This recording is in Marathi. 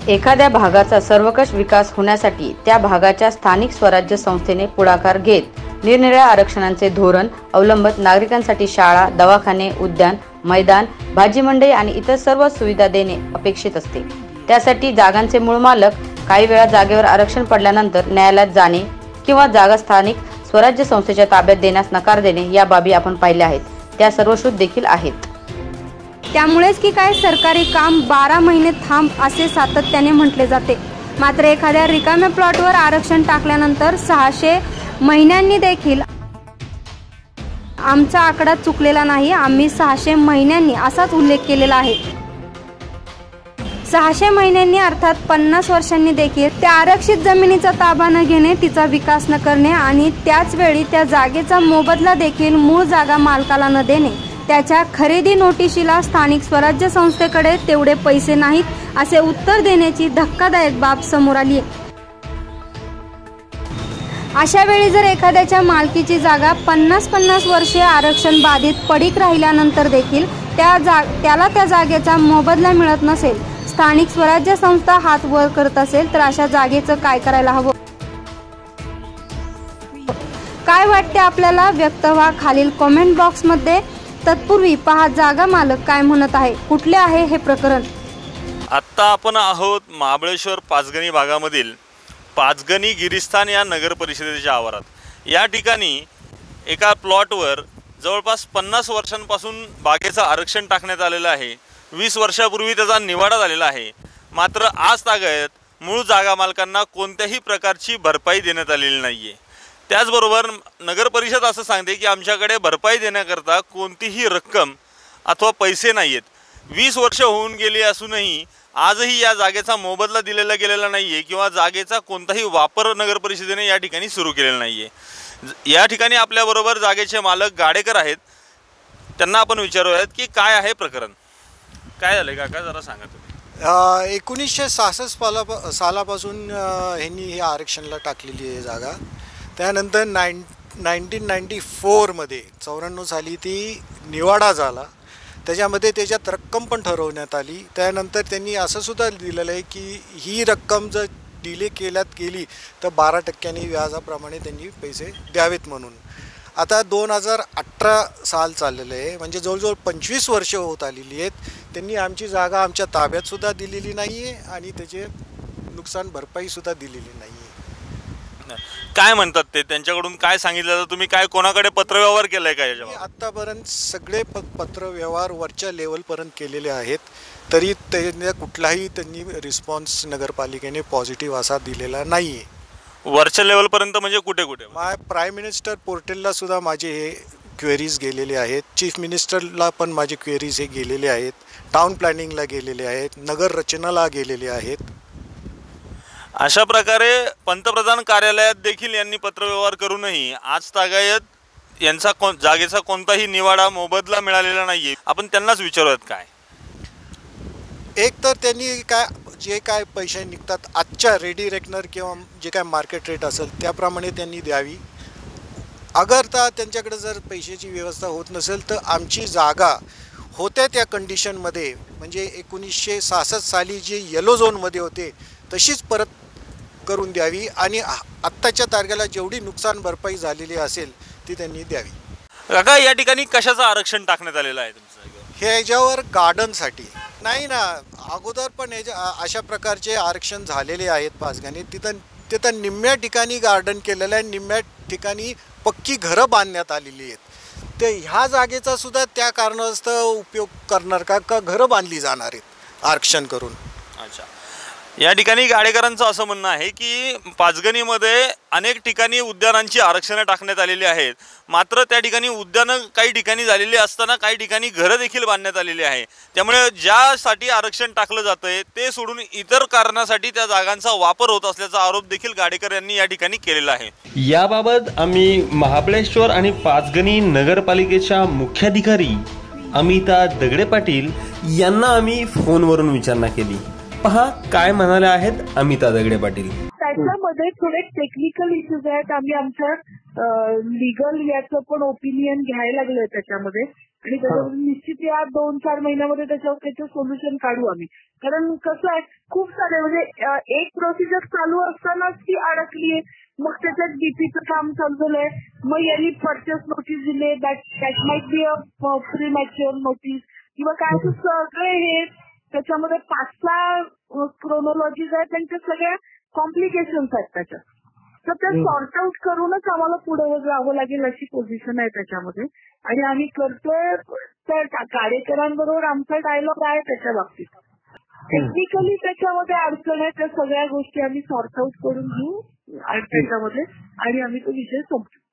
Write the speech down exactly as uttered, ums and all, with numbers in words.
एखाद्या भागाचा सर्वकष विकास होण्यासाठी त्या भागाच्या स्थानिक स्वराज्य संस्थेने पुढाकार घेत निरनिराळ्या आरक्षणांचे धोरण अवलंबत नागरिकांसाठी शाळा, दवाखाने, उद्यान, मैदान, भाजी मंडई आणि इतर सर्व सुविधा देणे अपेक्षित असते। त्यासाठी जागांचे मूळ मालक काही वेळा जागेवर आरक्षण पडल्यानंतर न्यायालयात जाणे किंवा जागा स्थानिक स्वराज्य संस्थेच्या ताब्यात देण्यास नकार देणे या बाबी आपण पाहिल्या आहेत, त्या सर्वश्रुत देखील आहेत। त्यामुळेच की काय सरकारी काम बारा महिने थांब असे सातत्याने म्हटले जाते। मात्र एखाद्या रिकाम्या प्लॉटवर आरक्षण टाकल्यानंतर सहाशे महिन्यांनी देखील आमचा आकडा चुकलेला नाही, आम्ही सहाशे महिन्यांनी असाच उल्लेख केलेला आहे। सहाशे महिन्यांनी अर्थात पन्नास वर्षांनी देखील त्या आरक्षित जमिनीचा ताबा न घेणे, तिचा विकास न करणे आणि त्याच वेळी त्या जागेचा मोबदला देखील मूळ जागा मालकाला न देणे, त्याच्या खरेदी नोटिशीला स्थानिक स्वराज्य संस्थेकडे तेवढे पैसे नाहीत असे उत्तर देण्याची धक्कादायक बाब समोर आली आहे। अशा वेळी जर एखाद्याच्या मालकीची जागा पन्नास पन्नास वर्षे आरक्षण बाधित पडीक राहिल्यानंतर देखील त्या जा त्याला त्या जागेचा मोबदला मिळत नसेल, स्थानिक स्वराज्य संस्था हात वर करत असेल तर अशा जागेचं काय करायला हवं? काय वाटते आपल्याला? व्यक्त व्हा खालील कमेंट बॉक्स मध्ये। तत्पूर्वी पहा जागा मालक काय म्हणत आहे, कुठले आहे हे प्रकरण। आता आपण आहोत महाबळेश्वर पाचगणी भागामधील पाचगणी गिरीस्थान या नगर परिषदेच्या आवारात। या ठिकाणी एका प्लॉटवर जवळपास पन्नास वर्षांपासून बागेचं आरक्षण टाकण्यात आलेलं आहे। वीस वर्षापूर्वी त्याचा निवाडा झालेला आहे, मात्र आज तागायत मूळ जागा मालकांना कोणत्याही प्रकारची भरपाई देण्यात आलेली नाहीये। त्याचबरोबर नगर परिषद असं सांगते की आमच्याकडे भरपाई देण्याकरता कोणतीही रक्कम अथवा पैसे नाही आहेत। वीस वर्ष होऊन गेली असूनही आजही या जागेचा मोबदला दिलेला गेलेला नाहीये किंवा जागेचा कोणताही वापर नगर परिषदेने या ठिकाणी सुरू केलेला नाहीये। या ठिकाणी आपल्याबरोबर जागेचे मालक गाडेकर आहेत, त्यांना आपण विचारूयात की काय आहे प्रकरण, काय झालंय काका जरा सांगा तुम्ही। एकोणीसशे सहासष्ट साला सालापासून ह्यांनी ही आरक्षणाला टाकलेली आहे जागा। त्यानंतर नाईन नाईन्टीन नाईन्टी फोरमध्ये चौऱ्याण्णव साली ती निवाडा झाला, त्याच्यामध्ये त्याच्यात रक्कम पण ठरवण्यात आली। त्यानंतर त्यांनी असं सुद्धा दिलेलं आहे की ही रक्कम जर डिले केल्यात गेली तर बारा टक्क्यांनी व्याजाप्रमाणे त्यांनी पैसे द्यावेत म्हणून। आता दोन हजार अठरा साल चाललेलं आहे, म्हणजे जवळजवळ पंचवीस वर्ष होत आलेली आहेत। त्यांनी आमची जागा आमच्या ताब्यातसुद्धा दिलेली नाही आहे आणि त्याचे नुकसान भरपाईसुद्धा दिलेली नाही आहे। काय म्हणतात ते, त्यांच्याकडून काय सांगितलं तर तुम्ही काय कोणाकडे पत्रव्यवहार केलाय का याच्यावर? आत्तापर्यंत सगळे प पत्रव्यवहार वरच्या लेवलपर्यंत केलेले आहेत, तरी त्यांनी कुठलाही त्यांनी रिस्पॉन्स नगरपालिकेने पॉझिटिव्ह असा दिलेला नाही आहे। वरच्या लेवलपर्यंत म्हणजे कुठे कुठे? मा प्राईम मिनिस्टर पोर्टलला सुद्धा माझे हे क्वेरीज गेलेले आहेत, चीफ मिनिस्टरला पण माझे क्वेरीज हे गेलेले आहेत, टाउन प्लॅनिंगला गेलेले आहेत, नगर रचनाला गेलेले आहेत। अशा प्रकारे पंतप्रधान कार्यालयात देखील यांनी पत्रव्यवहार करूनही आज तागायत यांचा कोण जागेचा कोणताही निवाडा मोबदला मिळालेला नाहीये। आपण त्यांनाच विचारूयात काय। एक तर त्यांनी काय जे काय पैसे निघतात आजच्या रेडी रेकनर किंवा जे काय मार्केट रेट असेल त्याप्रमाणे त्यांनी द्यावी। अगर तर त्यांच्याकडे जर पैशाची व्यवस्था होत नसेल तर आमची जागा होत्या त्या कंडिशनमध्ये, म्हणजे एकोणीसशे सहासष्ट साली जे येलो झोनमध्ये होते तशीच परत करून द्यावी आणि आत्ताच्या तारखेला जेवढी नुकसान भरपाई झालेली असेल ती त्यांनी द्यावी। काका या ठिकाणी कशाचं आरक्षण टाकण्यात आलेलं आहे तुमचं? ह्याच्यावर गार्डनसाठी नाही ना, अगोदर पण ह्याच्या अशा प्रकारचे आरक्षण झालेले आहेत पाचगणीत। तिथं तिथं निम्म्या ठिकाणी गार्डन केलेलं आहे, निम्म्या ठिकाणी पक्की घरं बांधण्यात आलेली आहेत। ते ह्या जागेचा सुद्धा त्या कारणास्तव उपयोग करणार का का घरं बांधली जाणार आहेत आरक्षण करून? अच्छा, या ठिकाणी गाडेकरांचं असं म्हणणं आहे की पाचगणीमध्ये अनेक ठिकाणी उद्यानांची आरक्षणं टाकण्यात आलेली आहेत, मात्र त्या ठिकाणी उद्यानं काही ठिकाणी झालेली असताना काही ठिकाणी घरं देखील बांधण्यात आलेली आहे। त्यामुळे ज्यासाठी आरक्षण टाकलं जातंय ते सोडून इतर कारणासाठी त्या जागांचा वापर होत असल्याचा आरोप देखील गाडेकर यांनी या ठिकाणी केलेला आहे। याबाबत आम्ही महाबळेश्वर आणि पाचगणी नगरपालिकेच्या मुख्याधिकारी अमिता दगडे पाटील यांना आम्ही फोनवरून विचारणा केली। पहा काय म्हणाले आहेत अमिता दगडे पाटील। त्याच्यामध्ये थोडे टेक्निकल इश्यूज आहेत, आम्ही आमच्या लिगल याचं पण ओपिनियन घ्यायला लागलोय त्याच्यामध्ये आणि त्याच्यामध्ये निश्चित या दोन चार महिन्यामध्ये त्याच्यावर त्याचं सोल्युशन काढू आम्ही. कारण कसं आहे खूप सारे म्हणजे एक प्रोसिजर चालू असतानाच ती अडकलीये, मग त्याच्यात डीपीचं काम चालू झालंय, मग यांनी परचेस नोटीस दिले, that that might be a premature notice किंवा काय असं सगळे हे त्याच्यामध्ये पाच सहा क्रोनॉलॉजीज आहेत त्यांच्या सगळ्या कॉम्प्लिकेशन्स आहेत त्याच्यात. तर ते सॉर्ट आउट करूनच आम्हाला पुढे जावं लागेल अशी पोझिशन आहे त्याच्यामध्ये आणि आम्ही करतोय. त्या कार्यकरांबरोबर आमचा डायलॉग आहे त्याच्या बाबतीत. टेक्निकली त्याच्यामध्ये अडचण आहे, त्या सगळ्या गोष्टी आम्ही सॉर्ट आउट करून घेऊ त्याच्यामध्ये आणि आम्ही तो विषय संपू.